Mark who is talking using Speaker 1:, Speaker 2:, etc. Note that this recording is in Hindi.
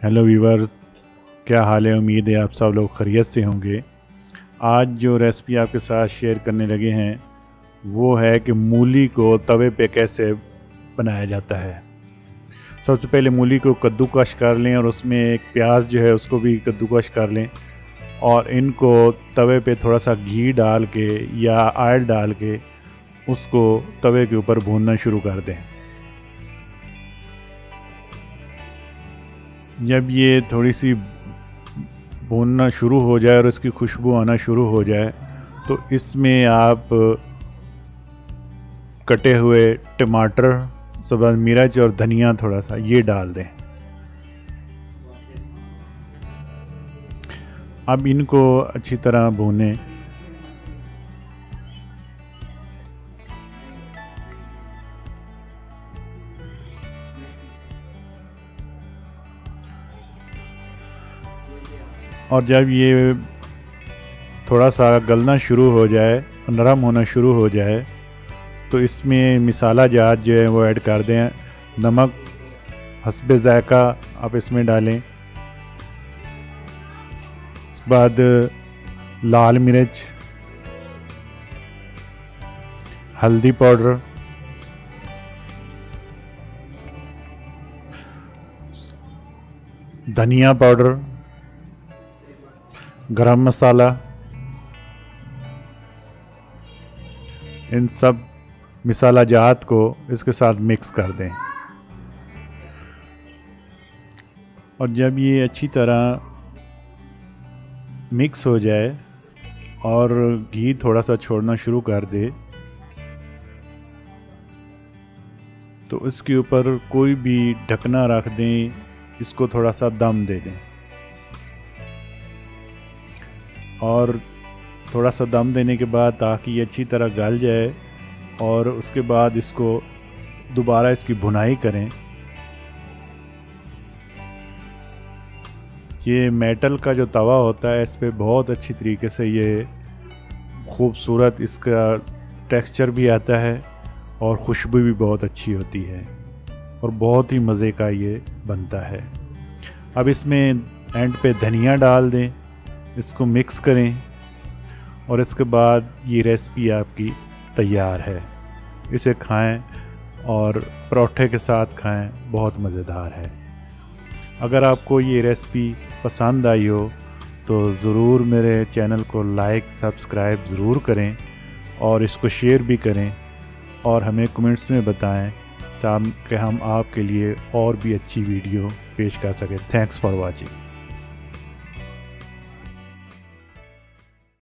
Speaker 1: हेलो वीवर, क्या हाल है। उम्मीद है आप सब लोग खैरियत से होंगे। आज जो रेसिपी आपके साथ शेयर करने लगे हैं वो है कि मूली को तवे पे कैसे बनाया जाता है। सबसे पहले मूली को कद्दूकश कर लें और उसमें एक प्याज जो है उसको भी कद्दूकश कर लें और इनको तवे पे थोड़ा सा घी डाल के या ऑयल डाल के उसको तवे के ऊपर भूनना शुरू कर दें। जब ये थोड़ी सी भूनना शुरू हो जाए और इसकी खुशबू आना शुरू हो जाए तो इसमें आप कटे हुए टमाटर, सब्ज़ मिर्च और धनिया थोड़ा सा ये डाल दें। अब इनको अच्छी तरह भूनें। और जब ये थोड़ा सा गलना शुरू हो जाए, नरम होना शुरू हो जाए तो इसमें मसाला जात जो है वो ऐड कर दें। नमक हस्बे ज़ायका आप इसमें डालें। उसके बाद लाल मिर्च, हल्दी पाउडर, धनिया पाउडर, गरम मसाला, इन सब मसाला जात को इसके साथ मिक्स कर दें। और जब ये अच्छी तरह मिक्स हो जाए और घी थोड़ा सा छोड़ना शुरू कर दे तो इसके ऊपर कोई भी ढकना रख दें, इसको थोड़ा सा दम दे दें। और थोड़ा सा दम देने के बाद ताकि ये अच्छी तरह गल जाए और उसके बाद इसको दोबारा इसकी भुनाई करें। ये मेटल का जो तवा होता है इस पे बहुत अच्छी तरीके से ये खूबसूरत इसका टेक्सचर भी आता है और खुशबू भी बहुत अच्छी होती है और बहुत ही मज़े का ये बनता है। अब इसमें एंड पे धनिया डाल दें, इसको मिक्स करें और इसके बाद ये रेसिपी आपकी तैयार है। इसे खाएं और परोठे के साथ खाएं, बहुत मज़ेदार है। अगर आपको ये रेसिपी पसंद आई हो तो ज़रूर मेरे चैनल को लाइक सब्सक्राइब ज़रूर करें और इसको शेयर भी करें और हमें कमेंट्स में बताएं ताकि हम आपके लिए और भी अच्छी वीडियो पेश कर सकें। Thanks for watching.